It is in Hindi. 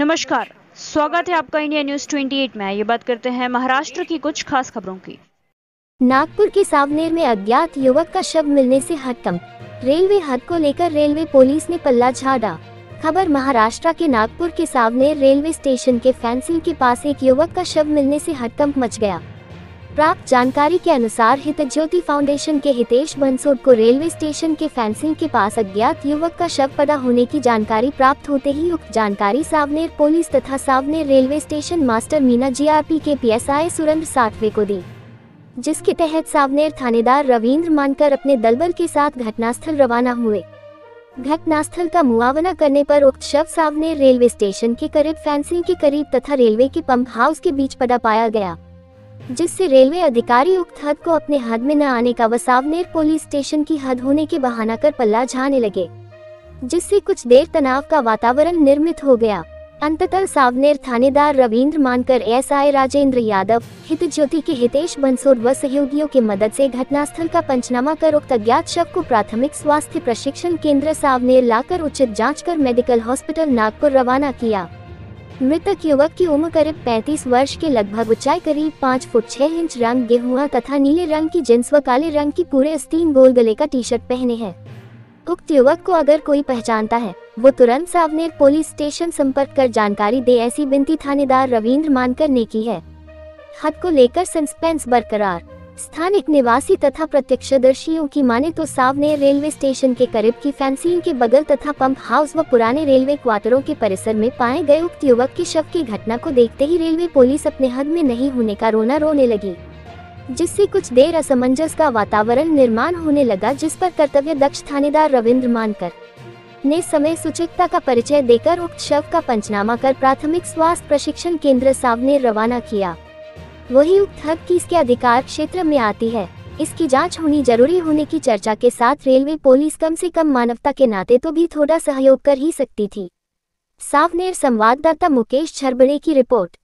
नमस्कार, स्वागत है आपका इंडिया न्यूज 28 में। ये बात करते हैं महाराष्ट्र की कुछ खास खबरों की। नागपुर के सावनेर में अज्ञात युवक का शव मिलने से हड़कंप। रेलवे हद को लेकर रेलवे पुलिस ने पल्ला झाड़ा। खबर महाराष्ट्र के नागपुर के सावनेर रेलवे स्टेशन के फेंसिंग के पास एक युवक का शव मिलने से हड़कंप मच गया। प्राप्त जानकारी के अनुसार हितज्योति फाउंडेशन के हितेश बंसोड को रेलवे स्टेशन के फेंसिंग के पास अज्ञात युवक का शव पड़ा होने की जानकारी प्राप्त होते ही उक्त जानकारी सावनेर पुलिस तथा Saoner railway station master Meena GRP के पीएसआई सुरेंद्र साठवे को दी, जिसके तहत सावनेर थानेदार रविंद्र मानकर अपने दलबल के साथ घटनास्थल रवाना हुए। घटनास्थल का मुआवना करने पर उक्त शव सावनेर रेलवे स्टेशन के करीब फेंसिंग के करीब तथा रेलवे के पंप हाउस के बीच पड़ा पाया गया, जिससे रेलवे अधिकारी उक्त हद को अपने हद में न आने का व सावनेर पुलिस स्टेशन की हद होने के बहाना कर पल्ला झाड़ने लगे, जिससे कुछ देर तनाव का वातावरण निर्मित हो गया। अंततः सावनेर थानेदार रविंद्र मानकर, एएसआई राजेंद्र यादव, हितज्योति के हितेश बंसोड व सहयोगियों की मदद से घटनास्थल का पंचनामा कर उक्त अज्ञात शव को प्राथमिक स्वास्थ्य प्रशिक्षण केंद्र सावनेर लाकर उचित जाँच कर मेडिकल हॉस्पिटल नागपुर रवाना किया। मृतक युवक की उम्र करीब 35 वर्ष के, लगभग ऊंचाई करीब 5 फुट 6 इंच, रंग गेहुआ तथा नीले रंग की जींस व काले रंग की पूरे आस्तीन गोल गले का टी शर्ट पहने हैं। उक्त युवक को अगर कोई पहचानता है वो तुरंत सावनेर पुलिस स्टेशन संपर्क कर जानकारी दे, ऐसी विनती थानेदार रविंद्र मानकर ने की है। हद को लेकर सस्पेंस बरकरार। स्थानिक निवासी तथा प्रत्यक्षदर्शियों की माने तो सावनेर रेलवे स्टेशन के करीब की फेंसिंग के बगल तथा पंप हाउस व पुराने रेलवे क्वार्टरों के परिसर में पाए गए उक्त युवक के शव की घटना को देखते ही रेलवे पुलिस अपने हद में नहीं होने का रोना रोने लगी, जिससे कुछ देर असमंजस का वातावरण निर्माण होने लगा, जिस पर कर्तव्य दक्ष थानेदार रविंद्र मानकर ने समय सूचकता का परिचय देकर उक्त शव का पंचनामा कर प्राथमिक स्वास्थ्य प्रशिक्षण केंद्र सावनेर रवाना किया। वही उक्त हद की इसके अधिकार क्षेत्र में आती है, इसकी जांच होनी जरूरी होने की चर्चा के साथ रेलवे पुलिस कम से कम मानवता के नाते तो भी थोड़ा सहयोग कर ही सकती थी। सावनेर संवाददाता मुकेश छरबड़े की रिपोर्ट।